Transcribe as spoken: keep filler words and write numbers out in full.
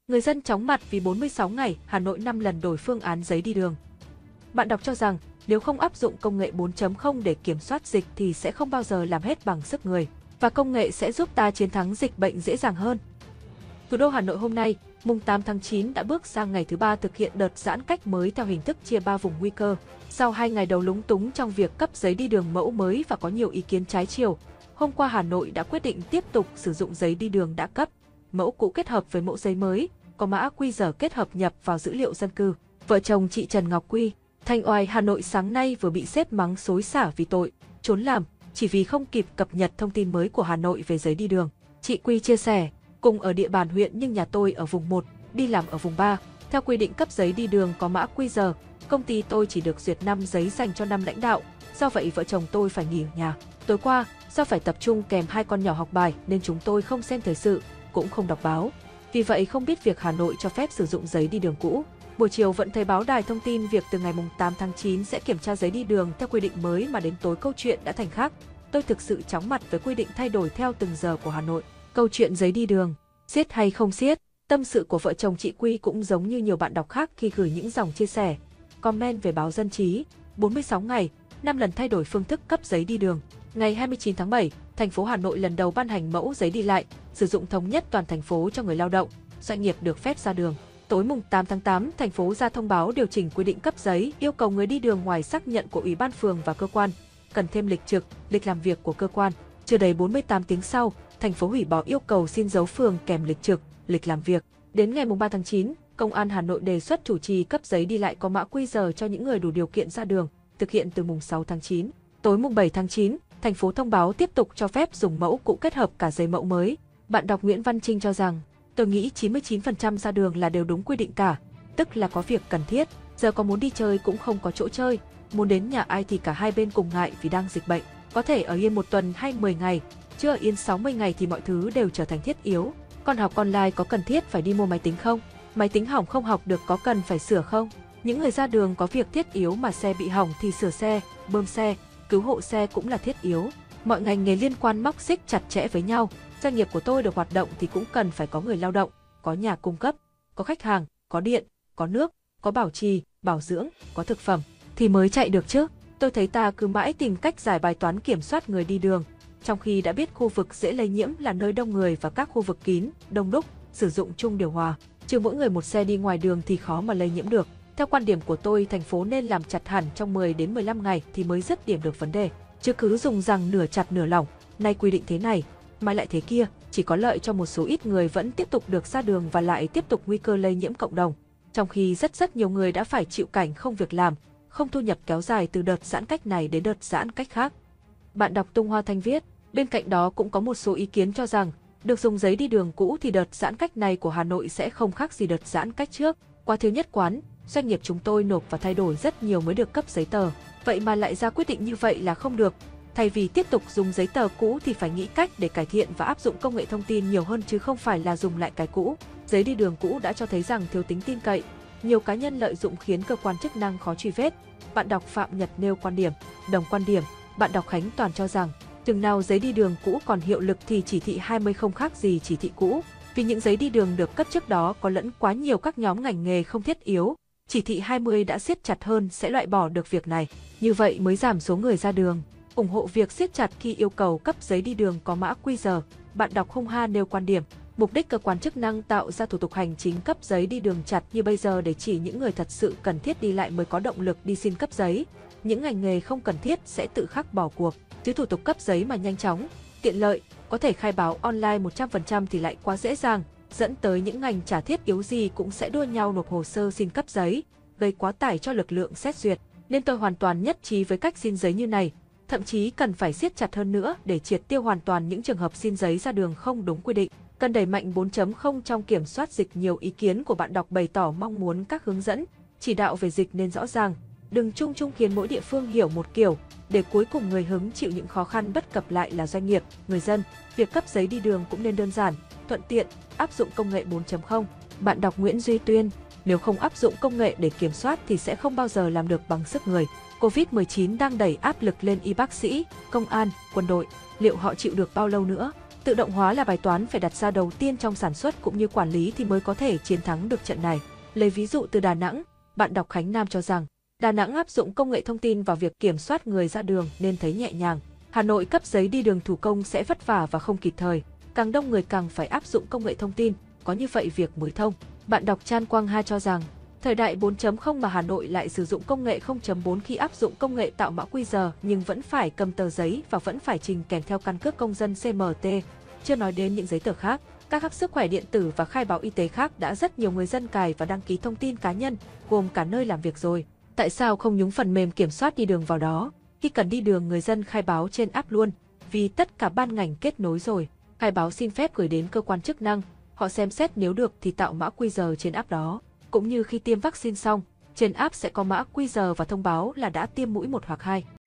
Người dân chóng mặt vì bốn mươi sáu ngày, Hà Nội năm lần đổi phương án giấy đi đường. Bạn đọc cho rằng, nếu không áp dụng công nghệ bốn chấm không để kiểm soát dịch thì sẽ không bao giờ làm hết bằng sức người, và công nghệ sẽ giúp ta chiến thắng dịch bệnh dễ dàng hơn. Thủ đô Hà Nội hôm nay, mùng tám tháng chín đã bước sang ngày thứ ba thực hiện đợt giãn cách mới theo hình thức chia ba vùng nguy cơ. Sau hai ngày đầu lúng túng trong việc cấp giấy đi đường mẫu mới và có nhiều ý kiến trái chiều, hôm qua Hà Nội đã quyết định tiếp tục sử dụng giấy đi đường đã cấp, mẫu cũ kết hợp với mẫu giấy mới, có mã quy rờ kết hợp nhập vào dữ liệu dân cư. Vợ chồng chị Trần Ngọc Quy, Thanh Oai, Hà Nội sáng nay vừa bị sếp mắng xối xả vì tội trốn làm, chỉ vì không kịp cập nhật thông tin mới của Hà Nội về giấy đi đường. Chị Quy chia sẻ, cùng ở địa bàn huyện nhưng nhà tôi ở vùng một, đi làm ở vùng ba. Theo quy định cấp giấy đi đường có mã quy rờ, công ty tôi chỉ được duyệt năm giấy dành cho năm lãnh đạo, do vậy vợ chồng tôi phải nghỉ ở nhà. Tối qua, do phải tập trung kèm hai con nhỏ học bài nên chúng tôi không xem thời sự, cũng không đọc báo. Vì vậy không biết việc Hà Nội cho phép sử dụng giấy đi đường cũ. Buổi chiều vẫn thấy báo đài thông tin việc từ ngày tám tháng chín sẽ kiểm tra giấy đi đường theo quy định mới, mà đến tối câu chuyện đã thành khác. Tôi thực sự chóng mặt với quy định thay đổi theo từng giờ của Hà Nội. Câu chuyện giấy đi đường, siết hay không siết? Tâm sự của vợ chồng chị Quy cũng giống như nhiều bạn đọc khác khi gửi những dòng chia sẻ, comment về báo Dân trí. bốn mươi sáu ngày, năm lần thay đổi phương thức cấp giấy đi đường. Ngày hai mươi chín tháng bảy, thành phố Hà Nội lần đầu ban hành mẫu giấy đi lại, sử dụng thống nhất toàn thành phố cho người lao động, doanh nghiệp được phép ra đường. Tối mùng tám tháng tám, thành phố ra thông báo điều chỉnh quy định cấp giấy, yêu cầu người đi đường ngoài xác nhận của Ủy ban phường và cơ quan, cần thêm lịch trực, lịch làm việc của cơ quan. Chưa đầy bốn mươi tám tiếng sau, thành phố hủy bỏ yêu cầu xin dấu phường kèm lịch trực, lịch làm việc. Đến ngày mùng ba tháng chín, Công an Hà Nội đề xuất chủ trì cấp giấy đi lại có mã quy rờ cho những người đủ điều kiện ra đường, thực hiện từ mùng sáu tháng chín. Tối mùng bảy tháng chín, thành phố thông báo tiếp tục cho phép dùng mẫu cũ kết hợp cả giấy mẫu mới. Bạn đọc Nguyễn Văn Trinh cho rằng, tôi nghĩ chín mươi chín phần trăm ra đường là đều đúng quy định cả, tức là có việc cần thiết, giờ có muốn đi chơi cũng không có chỗ chơi, muốn đến nhà ai thì cả hai bên cùng ngại vì đang dịch bệnh. Có thể ở yên một tuần hay mười ngày, chứ ở yên sáu mươi ngày thì mọi thứ đều trở thành thiết yếu. Con học online có cần thiết phải đi mua máy tính không? Máy tính hỏng không học được có cần phải sửa không? Những người ra đường có việc thiết yếu mà xe bị hỏng thì sửa xe, bơm xe, cứu hộ xe cũng là thiết yếu. Mọi ngành nghề liên quan móc xích chặt chẽ với nhau. Doanh nghiệp của tôi được hoạt động thì cũng cần phải có người lao động, có nhà cung cấp, có khách hàng, có điện, có nước, có bảo trì, bảo dưỡng, có thực phẩm thì mới chạy được chứ. Tôi thấy ta cứ mãi tìm cách giải bài toán kiểm soát người đi đường, trong khi đã biết khu vực dễ lây nhiễm là nơi đông người và các khu vực kín, đông đúc, sử dụng chung điều hòa. Chứ mỗi người một xe đi ngoài đường thì khó mà lây nhiễm được. Theo quan điểm của tôi, thành phố nên làm chặt hẳn trong mười đến mười lăm ngày thì mới dứt điểm được vấn đề. Chứ cứ dùng rằng nửa chặt nửa lỏng, nay quy định thế này, mai lại thế kia, chỉ có lợi cho một số ít người vẫn tiếp tục được ra đường và lại tiếp tục nguy cơ lây nhiễm cộng đồng. Trong khi rất rất nhiều người đã phải chịu cảnh không việc làm, không thu nhập kéo dài từ đợt giãn cách này đến đợt giãn cách khác. Bạn đọc Tung Hoa Thanh viết, bên cạnh đó cũng có một số ý kiến cho rằng, được dùng giấy đi đường cũ thì đợt giãn cách này của Hà Nội sẽ không khác gì đợt giãn cách trước. Quá thiếu nhất quán, doanh nghiệp chúng tôi nộp và thay đổi rất nhiều mới được cấp giấy tờ. Vậy mà lại ra quyết định như vậy là không được. Thay vì tiếp tục dùng giấy tờ cũ thì phải nghĩ cách để cải thiện và áp dụng công nghệ thông tin nhiều hơn chứ không phải là dùng lại cái cũ. Giấy đi đường cũ đã cho thấy rằng thiếu tính tin cậy. Nhiều cá nhân lợi dụng khiến cơ quan chức năng khó truy vết. Bạn đọc Phạm Nhật nêu quan điểm, đồng quan điểm. Bạn đọc Khánh Toàn cho rằng, chừng nào giấy đi đường cũ còn hiệu lực thì chỉ thị hai mươi không khác gì chỉ thị cũ. Vì những giấy đi đường được cấp trước đó có lẫn quá nhiều các nhóm ngành nghề không thiết yếu. Chỉ thị hai mươi đã siết chặt hơn sẽ loại bỏ được việc này. Như vậy mới giảm số người ra đường. Ủng hộ việc siết chặt khi yêu cầu cấp giấy đi đường có mã quy rờ. Bạn đọc Hung Ha nêu quan điểm, mục đích cơ quan chức năng tạo ra thủ tục hành chính cấp giấy đi đường chặt như bây giờ để chỉ những người thật sự cần thiết đi lại mới có động lực đi xin cấp giấy. Những ngành nghề không cần thiết sẽ tự khắc bỏ cuộc. Chứ thủ tục cấp giấy mà nhanh chóng, tiện lợi, có thể khai báo online một trăm phần trăm thì lại quá dễ dàng, dẫn tới những ngành chả thiết yếu gì cũng sẽ đua nhau nộp hồ sơ xin cấp giấy, gây quá tải cho lực lượng xét duyệt. Nên tôi hoàn toàn nhất trí với cách xin giấy như này. Thậm chí cần phải siết chặt hơn nữa để triệt tiêu hoàn toàn những trường hợp xin giấy ra đường không đúng quy định. Cần đẩy mạnh bốn chấm không trong kiểm soát dịch. Nhiều ý kiến của bạn đọc bày tỏ mong muốn các hướng dẫn, chỉ đạo về dịch nên rõ ràng, đừng chung chung khiến mỗi địa phương hiểu một kiểu, để cuối cùng người hứng chịu những khó khăn bất cập lại là doanh nghiệp, người dân. Việc cấp giấy đi đường cũng nên đơn giản, thuận tiện, áp dụng công nghệ bốn chấm không. Bạn đọc Nguyễn Duy Tuyên, nếu không áp dụng công nghệ để kiểm soát thì sẽ không bao giờ làm được bằng sức người. Covid mười chín đang đẩy áp lực lên y bác sĩ, công an, quân đội, liệu họ chịu được bao lâu nữa? Tự động hóa là bài toán phải đặt ra đầu tiên trong sản xuất cũng như quản lý thì mới có thể chiến thắng được trận này. Lấy ví dụ từ Đà Nẵng, bạn đọc Khánh Nam cho rằng, Đà Nẵng áp dụng công nghệ thông tin vào việc kiểm soát người ra đường nên thấy nhẹ nhàng. Hà Nội cấp giấy đi đường thủ công sẽ vất vả và không kịp thời. Càng đông người càng phải áp dụng công nghệ thông tin, có như vậy việc mới thông. Bạn đọc Chan Quang Ha cho rằng, thời đại bốn chấm không mà Hà Nội lại sử dụng công nghệ không chấm bốn khi áp dụng công nghệ tạo mã quy rờ nhưng vẫn phải cầm tờ giấy và vẫn phải trình kèm theo căn cước công dân xê em tê. Chưa nói đến những giấy tờ khác, các app sức khỏe điện tử và khai báo y tế khác đã rất nhiều người dân cài và đăng ký thông tin cá nhân, gồm cả nơi làm việc rồi. Tại sao không nhúng phần mềm kiểm soát đi đường vào đó? Khi cần đi đường người dân khai báo trên app luôn, vì tất cả ban ngành kết nối rồi. Khai báo xin phép gửi đến cơ quan chức năng, họ xem xét nếu được thì tạo mã quy rờ trên app đó. Cũng như khi tiêm vaccine xong, trên app sẽ có mã quy rờ và thông báo là đã tiêm mũi một hoặc hai.